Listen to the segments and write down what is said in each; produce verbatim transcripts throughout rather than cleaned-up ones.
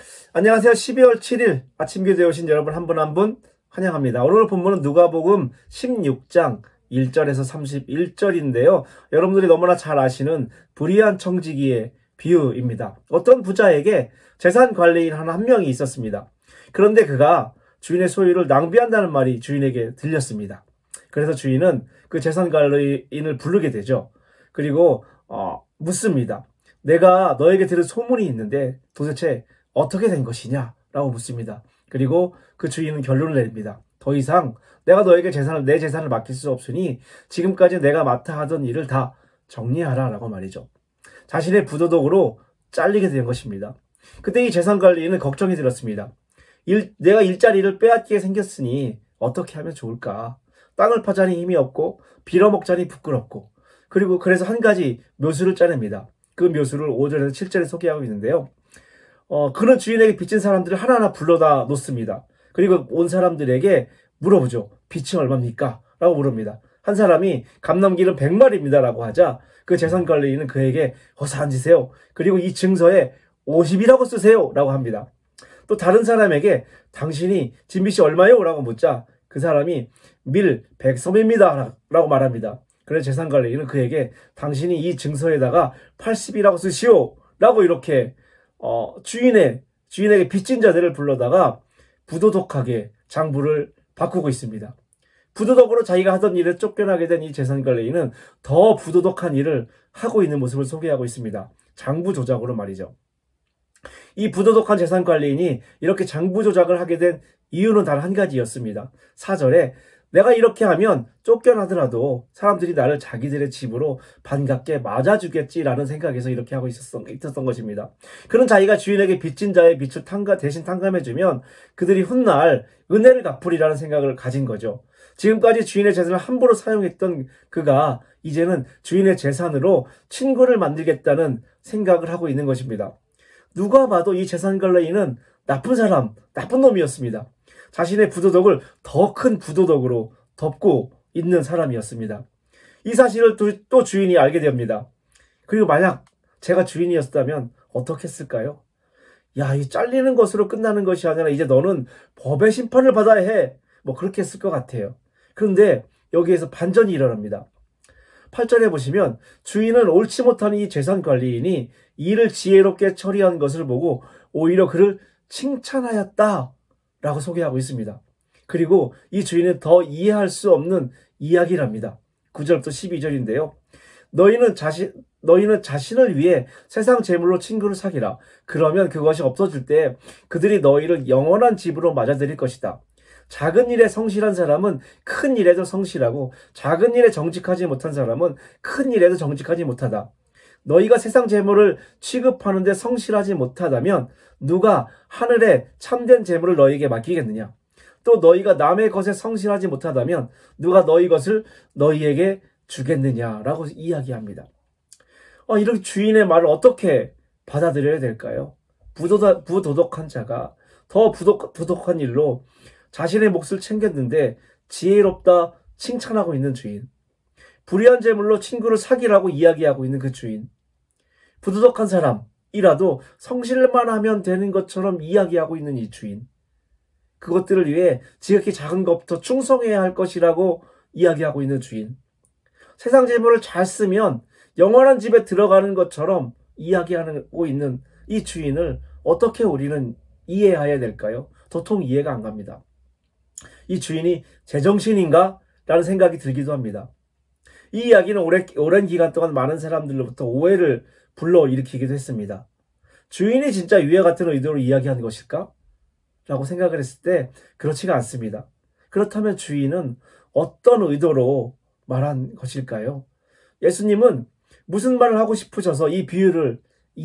안녕하세요. 십이월 칠일 아침 교대에 오신 여러분 한 분 한 분 환영합니다. 오늘 본문은 누가복음 십육 장 일 절에서 삼십일 절인데요. 여러분들이 너무나 잘 아시는 불의한 청지기의 비유입니다. 어떤 부자에게 재산 관리인 한, 한 명이 있었습니다. 그런데 그가 주인의 소유를 낭비한다는 말이 주인에게 들렸습니다. 그래서 주인은 그 재산 관리인을 부르게 되죠. 그리고 어, 묻습니다. 내가 너에게 들은 소문이 있는데 도대체 어떻게 된 것이냐? 라고 묻습니다. 그리고 그 주인은 결론을 내립니다. 더 이상 내가 너에게 재산을, 내 재산을 맡길 수 없으니 지금까지 내가 맡아 하던 일을 다 정리하라 라고 말이죠. 자신의 부도덕으로 잘리게 된 것입니다. 그때 이 재산관리인은 걱정이 들었습니다. 일, 내가 일자리를 빼앗기게 생겼으니 어떻게 하면 좋을까? 땅을 파자니 힘이 없고 빌어먹자니 부끄럽고, 그리고 그래서 한 가지 묘수를 짜냅니다. 그 묘수를 오 절에서 칠 절에 소개하고 있는데요. 어, 그는 주인에게 빚진 사람들을 하나하나 불러다 놓습니다. 그리고 온 사람들에게 물어보죠. 빚이 얼마입니까? 라고 물습니다. 한 사람이 감 넘기는 백 마리입니다. 라고 하자 그 재산관리인은 그에게 어서 앉으세요. 그리고 이 증서에 오십이라고 쓰세요. 라고 합니다. 또 다른 사람에게 당신이 진빚이 얼마요? 라고 묻자 그 사람이 밀 백 섬입니다. 라고 말합니다. 그래서 재산관리인은 그에게 당신이 이 증서에다가 팔십이라고 쓰시오. 라고 이렇게 어, 주인의, 주인에게 빚진 자들을 불러다가 부도덕하게 장부를 바꾸고 있습니다. 부도덕으로 자기가 하던 일에 쫓겨나게 된 이 재산관리인은 더 부도덕한 일을 하고 있는 모습을 소개하고 있습니다. 장부 조작으로 말이죠. 이 부도덕한 재산관리인이 이렇게 장부 조작을 하게 된 이유는 단 한 가지였습니다. 사 절에 내가 이렇게 하면 쫓겨나더라도 사람들이 나를 자기들의 집으로 반갑게 맞아주겠지라는 생각에서 이렇게 하고 있었던, 있었던 것입니다. 그는 자기가 주인에게 빚진 자의 빚을 탕감, 대신 탕감해주면 그들이 훗날 은혜를 갚으리라는 생각을 가진 거죠. 지금까지 주인의 재산을 함부로 사용했던 그가 이제는 주인의 재산으로 친구를 만들겠다는 생각을 하고 있는 것입니다. 누가 봐도 이 재산관리인은 나쁜 사람, 나쁜 놈이었습니다. 자신의 부도덕을 더 큰 부도덕으로 덮고 있는 사람이었습니다. 이 사실을 또, 또 주인이 알게 됩니다. 그리고 만약 제가 주인이었다면 어떻게 했을까요? 야, 이 잘리는 것으로 끝나는 것이 아니라 이제 너는 법의 심판을 받아야 해. 뭐 그렇게 했을 것 같아요. 그런데 여기에서 반전이 일어납니다. 팔 절에 보시면 주인은 옳지 못한 이 재산관리인이 일을 지혜롭게 처리한 것을 보고 오히려 그를 칭찬하였다 라고 소개하고 있습니다. 그리고 이 주인은 더 이해할 수 없는 이야기랍니다. 구 절부터 십이 절인데요. 너희는 자신, 너희는 자신을 위해 세상 재물로 친구를 사귀라. 그러면 그것이 없어질 때 그들이 너희를 영원한 집으로 맞아들일 것이다. 작은 일에 성실한 사람은 큰 일에도 성실하고 작은 일에 정직하지 못한 사람은 큰 일에도 정직하지 못하다. 너희가 세상 재물을 취급하는데 성실하지 못하다면 누가 하늘의 참된 재물을 너희에게 맡기겠느냐? 또 너희가 남의 것에 성실하지 못하다면 누가 너희 것을 너희에게 주겠느냐라고 이야기합니다. 어, 이런 주인의 말을 어떻게 받아들여야 될까요? 부도덕, 부도덕한 자가 더 부도, 부도덕한 일로 자신의 몫을 챙겼는데 지혜롭다 칭찬하고 있는 주인. 불의한 재물로 친구를 사귀라고 이야기하고 있는 그 주인. 부도덕한 사람이라도 성실만 하면 되는 것처럼 이야기하고 있는 이 주인. 그것들을 위해 지극히 작은 것부터 충성해야 할 것이라고 이야기하고 있는 주인. 세상 재물을 잘 쓰면 영원한 집에 들어가는 것처럼 이야기하고 있는 이 주인을 어떻게 우리는 이해해야 될까요? 도통 이해가 안 갑니다. 이 주인이 제정신인가? 라는 생각이 들기도 합니다. 이 이야기는 오래, 오랜 기간 동안 많은 사람들로부터 오해를 불러일으키기도 했습니다. 주인이 진짜 위와 같은 의도로 이야기한 것일까? 라고 생각을 했을 때 그렇지가 않습니다. 그렇다면 주인은 어떤 의도로 말한 것일까요? 예수님은 무슨 말을 하고 싶으셔서 이 비유를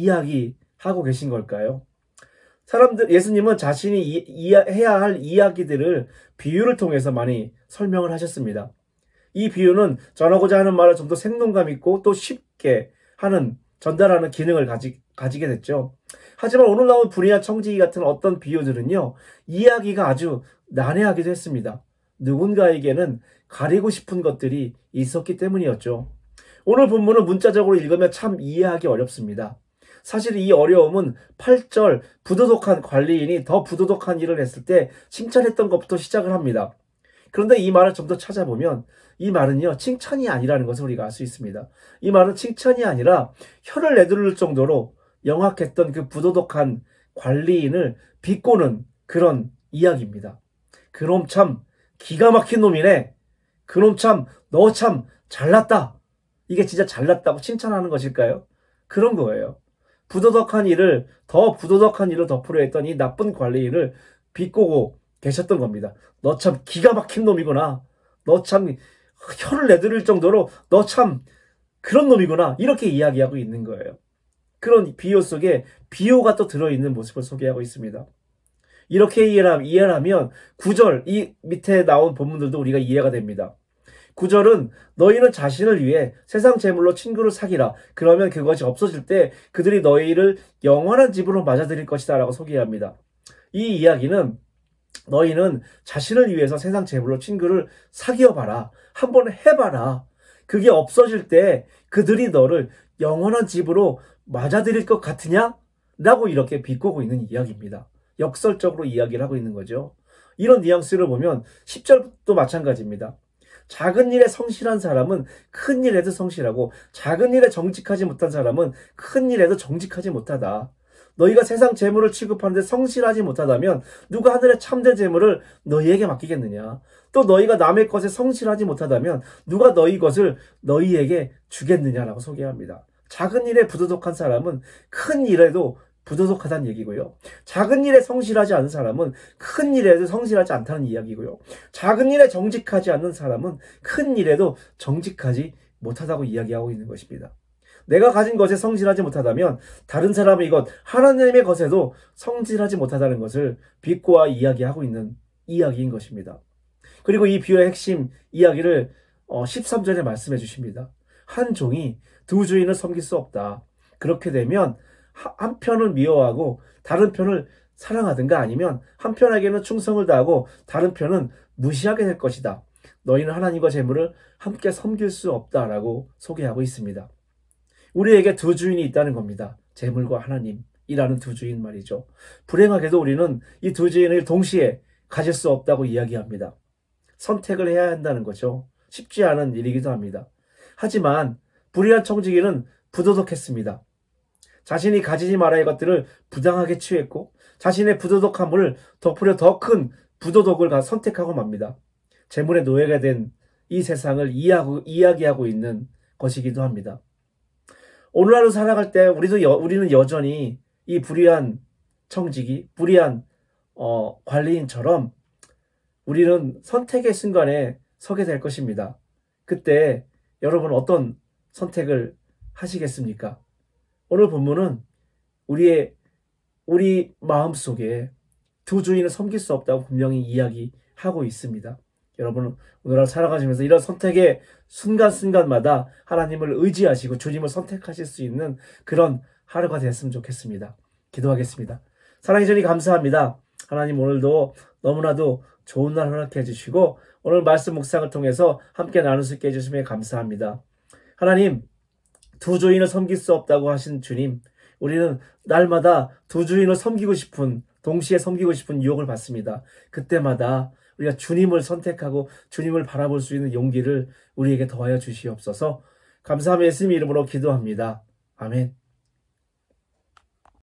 이야기하고 계신 걸까요? 사람들, 예수님은 자신이 이, 이, 해야 할 이야기들을 비유를 통해서 많이 설명을 하셨습니다. 이 비유는 전하고자 하는 말을 좀 더 생동감 있고 또 쉽게 하는, 전달하는 기능을 가지, 가지게 됐죠. 하지만 오늘 나온 불의한 청지기 같은 어떤 비유들은요, 이야기가 아주 난해하기도 했습니다. 누군가에게는 가리고 싶은 것들이 있었기 때문이었죠. 오늘 본문은 문자적으로 읽으면 참 이해하기 어렵습니다. 사실 이 어려움은 팔 절 부도덕한 관리인이 더 부도덕한 일을 했을 때 칭찬했던 것부터 시작을 합니다. 그런데 이 말을 좀 더 찾아보면 이 말은요, 칭찬이 아니라는 것을 우리가 알 수 있습니다. 이 말은 칭찬이 아니라 혀를 내두를 정도로 영악했던 그 부도덕한 관리인을 비꼬는 그런 이야기입니다. 그놈 참 기가 막힌 놈이네. 그놈 참 너 참 잘났다. 이게 진짜 잘났다고 칭찬하는 것일까요? 그런 거예요. 부도덕한 일을 더 부도덕한 일을 덮으려 했던 이 나쁜 관리인을 비꼬고 계셨던 겁니다. 너 참 기가 막힌 놈이구나. 너 참 혀를 내두를 정도로 너 참 그런 놈이구나. 이렇게 이야기하고 있는 거예요. 그런 비유 속에 비유가 또 들어있는 모습을 소개하고 있습니다. 이렇게 이해하면 구 절 이 밑에 나온 본문들도 우리가 이해가 됩니다. 구 절은 너희는 자신을 위해 세상 재물로 친구를 사귀라. 그러면 그것이 없어질 때 그들이 너희를 영원한 집으로 맞아들일 것이다 라고 소개합니다. 이 이야기는 너희는 자신을 위해서 세상 재물로 친구를 사귀어봐라. 한번 해봐라. 그게 없어질 때 그들이 너를 영원한 집으로 맞아들일 것 같으냐? 라고 이렇게 비꼬고 있는 이야기입니다. 역설적으로 이야기를 하고 있는 거죠. 이런 뉘앙스를 보면 십 절도 마찬가지입니다. 작은 일에 성실한 사람은 큰 일에도 성실하고 작은 일에 정직하지 못한 사람은 큰 일에도 정직하지 못하다. 너희가 세상 재물을 취급하는데 성실하지 못하다면 누가 하늘의 참된 재물을 너희에게 맡기겠느냐. 또 너희가 남의 것에 성실하지 못하다면 누가 너희 것을 너희에게 주겠느냐라고 소개합니다. 작은 일에 부도덕한 사람은 큰 일에도 부도덕하다는 얘기고요. 작은 일에 성실하지 않은 사람은 큰 일에도 성실하지 않다는 이야기고요. 작은 일에 정직하지 않는 사람은 큰 일에도 정직하지 못하다고 이야기하고 있는 것입니다. 내가 가진 것에 성실하지 못하다면 다른 사람의 것, 하나님의 것에도 성실하지 못하다는 것을 비꼬아 이야기하고 있는 이야기인 것입니다. 그리고 이 비유의 핵심 이야기를 십삼 절에 말씀해 주십니다. 한 종이 두 주인을 섬길 수 없다. 그렇게 되면 한 편을 미워하고 다른 편을 사랑하든가 아니면 한 편에게는 충성을 다하고 다른 편은 무시하게 될 것이다. 너희는 하나님과 재물을 함께 섬길 수 없다라고 소개하고 있습니다. 우리에게 두 주인이 있다는 겁니다. 재물과 하나님이라는 두 주인 말이죠. 불행하게도 우리는 이 두 주인을 동시에 가질 수 없다고 이야기합니다. 선택을 해야 한다는 거죠. 쉽지 않은 일이기도 합니다. 하지만 불의한 청지기는 부도덕했습니다. 자신이 가지지 말아야 할 것들을 부당하게 취했고 자신의 부도덕함을 덮으려 더 큰 부도덕을 선택하고 맙니다. 재물의 노예가 된 이 세상을 이해하고, 이야기하고 있는 것이기도 합니다. 오늘날로 살아갈 때 우리도 여, 우리는 여전히 이 불의한 청지기, 불의한 어, 관리인처럼 우리는 선택의 순간에 서게 될 것입니다. 그때 여러분 어떤 선택을 하시겠습니까? 오늘 본문은 우리의 우리 마음속에 두 주인을 섬길 수 없다고 분명히 이야기하고 있습니다. 여러분 오늘날 살아가시면서 이런 선택의 순간순간마다 하나님을 의지하시고 주님을 선택하실 수 있는 그런 하루가 됐으면 좋겠습니다. 기도하겠습니다. 사랑해 주님 감사합니다. 하나님 오늘도 너무나도 좋은 날 허락해 주시고 오늘 말씀 묵상을 통해서 함께 나눌 수 있게 해주시면 감사합니다. 하나님 두 주인을 섬길 수 없다고 하신 주님, 우리는 날마다 두 주인을 섬기고 싶은, 동시에 섬기고 싶은 유혹을 받습니다. 그때마다 우리가 주님을 선택하고 주님을 바라볼 수 있는 용기를 우리에게 더하여 주시옵소서. 감사하며 예수님의 이름으로 기도합니다. 아멘.